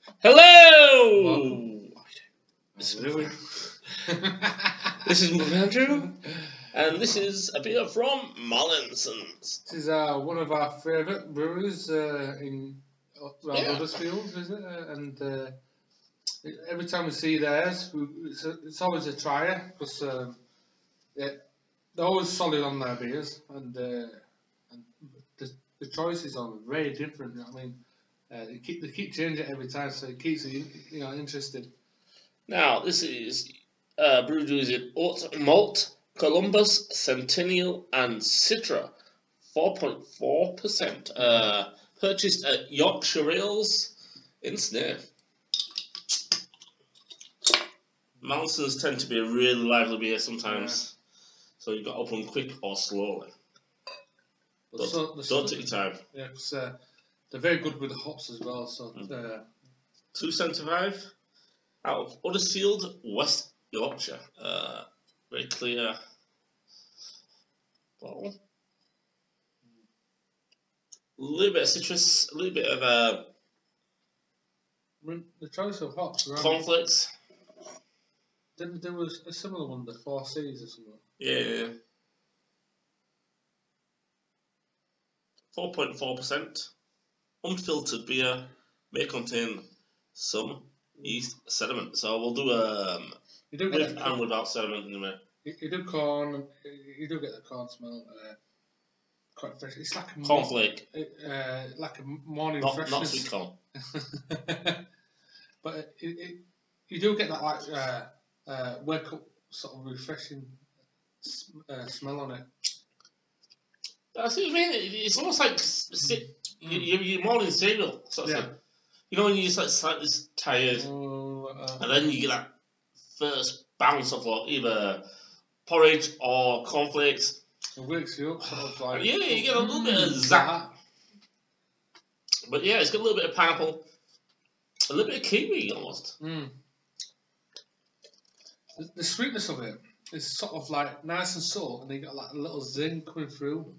Hello! This is Andrew, and this is a beer from Mallinsons. This is one of our favourite breweries in Huddersfield, isn't it? And every time we see theirs, it's always a trier because they're always solid on their beers, and the choices are very different. You know what I mean? They keep changing it every time, so it keeps you interested. Now, this is brewed using Oatmalt, Columbus, Centennial and Citra, 4.4%. Purchased at Yorkshire Ales in Snaith. Mallinsons tend to be a really lively beer sometimes, so you've got to open quick or slowly. Don't take your time. Yeah, because they're very good with the hops as well. So 275 out of Huddersfield, West Yorkshire. Very clear bottle. A little bit of citrus, a little bit of the choice of hops. Cornflakes. There was a similar one, the 4 C's or something. Yeah. 4.4%. Unfiltered beer may contain some yeast sediment. So we'll do with and without sediment in a minute. You do get the corn smell. Quite fresh. It's like a cornflake. Like a morning freshness. Not sweet corn. But you do get that like wake up sort of refreshing smell on it. I see what you mean. It's almost like your morning cereal sort of thing. You know when you're just like slightly tired, and then you get that first bounce of either porridge or cornflakes. It wakes you up, sort of like. Yeah, you get a little bit of zap. But yeah, it's got a little bit of pineapple, a little bit of kiwi almost. The sweetness of it is sort of like nice and subtle, and you got like a little zing coming through.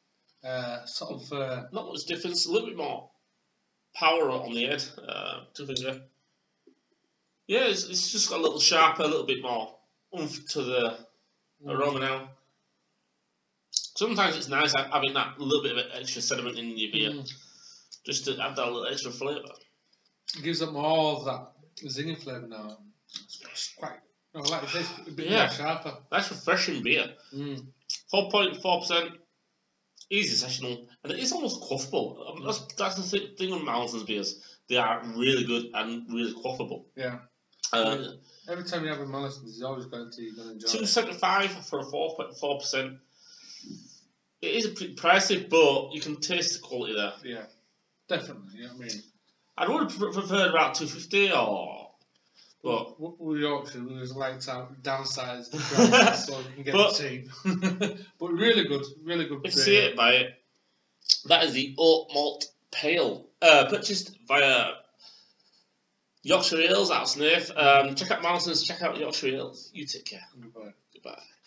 Not much difference. A little bit more power on the head. 2 finger. Yeah, it's just got a little sharper, a little bit more oomph to the aroma now. Sometimes it's nice having that little bit of extra sediment in your beer, just to add that little extra flavour. It gives it more of that zinging flavour now. It's quite, like you say, a bit more sharper. That's refreshing beer. 4.4%. Easy sessional, and it is almost quaffable. That's the thing with Mallinsons beers. They are really good and really quaffable. Yeah. Every time you have a Mallinsons, it's always you're going to enjoy. 275 for a 4.4%. It is a pretty pricey, but you can taste the quality there. Yeah, definitely. You know what I mean? I would have preferred about 250 or. But we Yorkshire, we was like downsized so we can get the team. But really good. If you see it, buy it. That is the Oatmalt Pale. Purchased via Yorkshire Ales out of Snaith. Check out Mallinsons, check out Yorkshire Ales. You take care. Goodbye.